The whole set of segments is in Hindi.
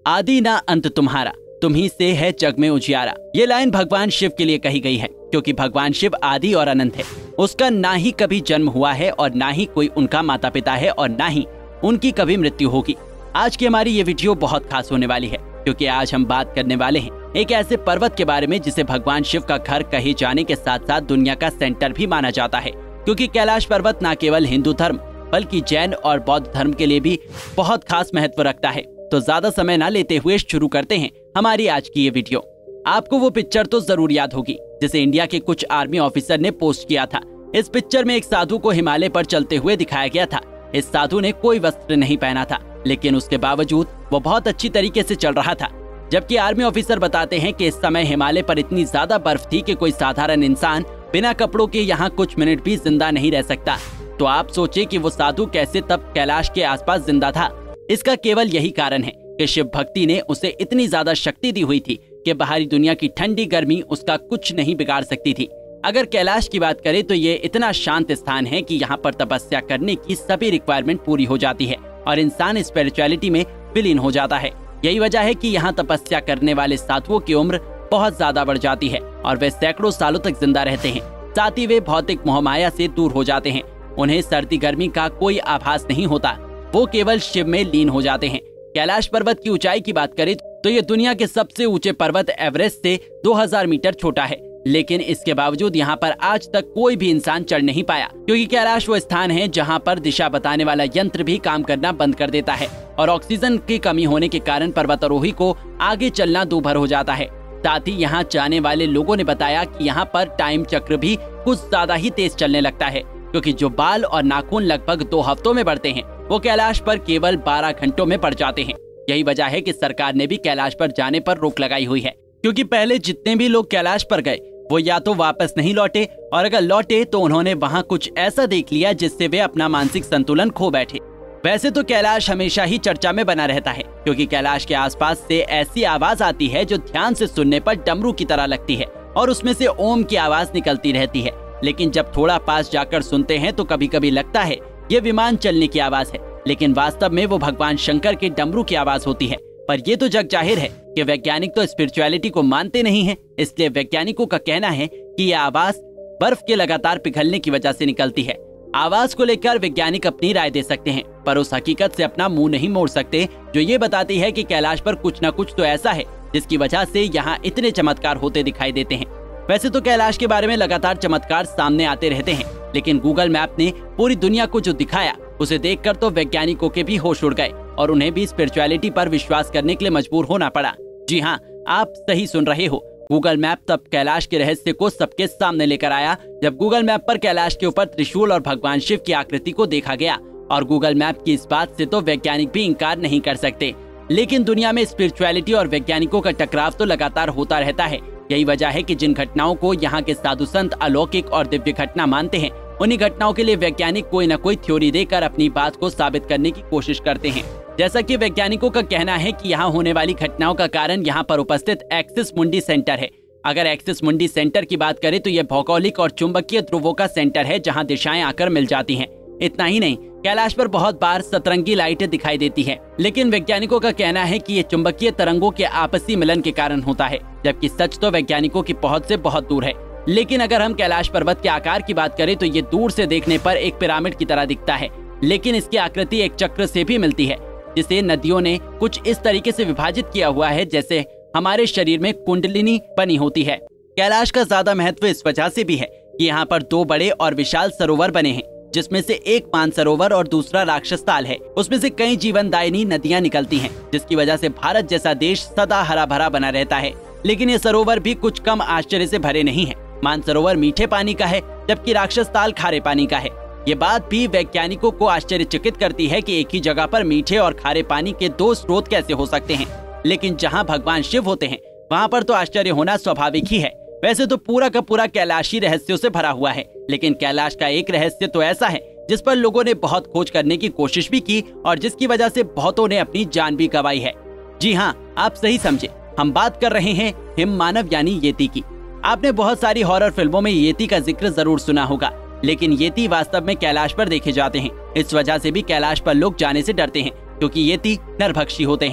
आदि ना अंत तुम्हारा, तुम्ही से है जग में उजियारा। ये लाइन भगवान शिव के लिए कही गई है, क्योंकि भगवान शिव आदि और अनंत है। उसका ना ही कभी जन्म हुआ है और ना ही कोई उनका माता पिता है और ना ही उनकी कभी मृत्यु होगी। आज की हमारी ये वीडियो बहुत खास होने वाली है, क्योंकि आज हम बात करने वाले हैं एक ऐसे पर्वत के बारे में जिसे भगवान शिव का घर कहे जाने के साथ साथ दुनिया का सेंटर भी माना जाता है। क्योंकि कैलाश पर्वत न केवल हिंदू धर्म बल्कि जैन और बौद्ध धर्म के लिए भी बहुत खास महत्व रखता है। तो ज्यादा समय न लेते हुए शुरू करते हैं हमारी आज की ये वीडियो। आपको वो पिक्चर तो जरूर याद होगी जिसे इंडिया के कुछ आर्मी ऑफिसर ने पोस्ट किया था। इस पिक्चर में एक साधु को हिमालय पर चलते हुए दिखाया गया था। इस साधु ने कोई वस्त्र नहीं पहना था, लेकिन उसके बावजूद वो बहुत अच्छी तरीके से चल रहा था। जबकि आर्मी ऑफिसर बताते हैं कि इस समय हिमालय पर इतनी ज्यादा बर्फ थी कि कोई साधारण इंसान बिना कपड़ों के यहाँ कुछ मिनट भी जिंदा नहीं रह सकता। तो आप सोचिए कि वो साधु कैसे तब कैलाश के आसपास जिंदा था। इसका केवल यही कारण है कि शिव भक्ति ने उसे इतनी ज्यादा शक्ति दी हुई थी कि बाहरी दुनिया की ठंडी गर्मी उसका कुछ नहीं बिगाड़ सकती थी। अगर कैलाश की बात करें तो ये इतना शांत स्थान है कि यहाँ पर तपस्या करने की सभी रिक्वायरमेंट पूरी हो जाती है और इंसान स्पिरिचुअलिटी में विलीन हो जाता है। यही वजह है कि यहाँ तपस्या करने वाले साधुओं की उम्र बहुत ज्यादा बढ़ जाती है और वे सैकड़ों सालों तक जिंदा रहते हैं। साथ ही वे भौतिक मोहमाया से दूर हो जाते हैं। उन्हें सर्दी गर्मी का कोई आभास नहीं होता, वो केवल शिव में लीन हो जाते हैं। कैलाश पर्वत की ऊंचाई की बात करें तो ये दुनिया के सबसे ऊंचे पर्वत एवरेस्ट से 2000 मीटर छोटा है, लेकिन इसके बावजूद यहाँ पर आज तक कोई भी इंसान चढ़ नहीं पाया, क्योंकि कैलाश वो स्थान है जहाँ पर दिशा बताने वाला यंत्र भी काम करना बंद कर देता है और ऑक्सीजन की कमी होने के कारण पर्वतारोही को आगे चलना दूभर हो जाता है। साथ ही यहाँ जाने वाले लोगों ने बताया कि यहाँ पर टाइम चक्र भी कुछ ज्यादा ही तेज चलने लगता है, क्योंकि जो बाल और नाखून लगभग 2 हफ्तों में बढ़ते हैं वो कैलाश पर केवल 12 घंटों में पड़ जाते हैं। यही वजह है कि सरकार ने भी कैलाश पर जाने पर रोक लगाई हुई है, क्योंकि पहले जितने भी लोग कैलाश पर गए वो या तो वापस नहीं लौटे और अगर लौटे तो उन्होंने वहाँ कुछ ऐसा देख लिया जिससे वे अपना मानसिक संतुलन खो बैठे। वैसे तो कैलाश हमेशा ही चर्चा में बना रहता है, क्योंकि कैलाश के आसपास से ऐसी आवाज आती है जो ध्यान से सुनने पर डमरू की तरह लगती है और उसमें से ओम की आवाज निकलती रहती है। लेकिन जब थोड़ा पास जाकर सुनते हैं तो कभी कभी लगता है ये विमान चलने की आवाज है, लेकिन वास्तव में वो भगवान शंकर के डमरू की आवाज होती है। पर ये तो जग जाहिर है कि वैज्ञानिक तो स्पिरिचुअलिटी को मानते नहीं हैं, इसलिए वैज्ञानिकों का कहना है कि यह आवाज बर्फ के लगातार पिघलने की वजह से निकलती है। आवाज को लेकर वैज्ञानिक अपनी राय दे सकते हैं, पर उस हकीकत से अपना मुंह नहीं मोड़ सकते जो ये बताती है कि कैलाश पर कुछ न कुछ तो ऐसा है जिसकी वजह से यहाँ इतने चमत्कार होते दिखाई देते हैं। वैसे तो कैलाश के बारे में लगातार चमत्कार सामने आते रहते हैं, लेकिन गूगल मैप ने पूरी दुनिया को जो दिखाया उसे देखकर तो वैज्ञानिकों के भी होश उड़ गए और उन्हें भी स्पिरिचुअलिटी पर विश्वास करने के लिए मजबूर होना पड़ा। जी हाँ, आप सही सुन रहे हो। गूगल मैप तब कैलाश के रहस्य को सबके सामने लेकर आया जब गूगल मैप पर कैलाश के ऊपर त्रिशूल और भगवान शिव की आकृति को देखा गया। और गूगल मैप की इस बात से तो वैज्ञानिक भी इंकार नहीं कर सकते। लेकिन दुनिया में स्पिरिचुअलिटी और वैज्ञानिकों का टकराव तो लगातार होता रहता है। यही वजह है कि जिन घटनाओं को यहाँ के साधु संत अलौकिक और दिव्य घटना मानते हैं, उन्हीं घटनाओं के लिए वैज्ञानिक कोई न कोई थ्योरी देकर अपनी बात को साबित करने की कोशिश करते हैं। जैसा कि वैज्ञानिकों का कहना है कि यहाँ होने वाली घटनाओं का कारण यहाँ पर उपस्थित एक्सिस मुंडी सेंटर है। अगर एक्सिस मुंडी सेंटर की बात करें तो यह भौगोलिक और चुंबकीय ध्रुवों का सेंटर है जहाँ दिशाएं आकर मिल जाती हैं। इतना ही नहीं, कैलाश पर बहुत बार सतरंगी लाइटें दिखाई देती है, लेकिन वैज्ञानिकों का कहना है कि ये चुंबकीय तरंगों के आपसी मिलन के कारण होता है, जबकि सच तो वैज्ञानिकों की पहुंच से बहुत दूर है। लेकिन अगर हम कैलाश पर्वत के आकार की बात करें तो ये दूर से देखने पर एक पिरामिड की तरह दिखता है, लेकिन इसकी आकृति एक चक्र से भी मिलती है, जिसे नदियों ने कुछ इस तरीके से विभाजित किया हुआ है जैसे हमारे शरीर में कुंडलिनी बनी होती है। कैलाश का ज्यादा महत्व इस वजह से भी है कि यहाँ पर 2 बड़े और विशाल सरोवर बने हैं, जिसमें से एक मानसरोवर और दूसरा राक्षस ताल है। उसमें से कई जीवनदायिनी नदियां निकलती हैं, जिसकी वजह से भारत जैसा देश सदा हरा भरा बना रहता है। लेकिन ये सरोवर भी कुछ कम आश्चर्य से भरे नहीं है। मानसरोवर मीठे पानी का है, जबकि राक्षस ताल खारे पानी का है। ये बात भी वैज्ञानिकों को आश्चर्यचकित करती है कि एक ही जगह पर मीठे और खारे पानी के 2 स्रोत कैसे हो सकते हैं। लेकिन जहाँ भगवान शिव होते हैं वहाँ पर तो आश्चर्य होना स्वाभाविक ही है। वैसे तो पूरा का पूरा कैलाशी रहस्यों से भरा हुआ है, लेकिन कैलाश का एक रहस्य तो ऐसा है जिस पर लोगों ने बहुत खोज करने की कोशिश भी की और जिसकी वजह से बहुतों ने अपनी जान भी गंवाई है। जी हाँ, आप सही समझे, हम बात कर रहे हैं हिम मानव यानी येती की। आपने बहुत सारी हॉरर फिल्मों में येती का जिक्र जरूर सुना होगा, लेकिन येती वास्तव में कैलाश पर देखे जाते हैं। इस वजह से भी कैलाश पर लोग जाने से डरते हैं, क्योंकि येती नरभक्षी होते हैं।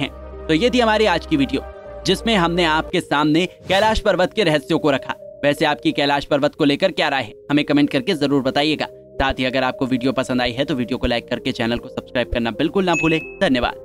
तो ये थी हमारी आज की वीडियो, जिसमें हमने आपके सामने कैलाश पर्वत के रहस्यों को रखा। वैसे आपकी कैलाश पर्वत को लेकर क्या राय है, हमें कमेंट करके जरूर बताइएगा। साथ ही अगर आपको वीडियो पसंद आई है तो वीडियो को लाइक करके चैनल को सब्सक्राइब करना बिल्कुल ना भूलें। धन्यवाद।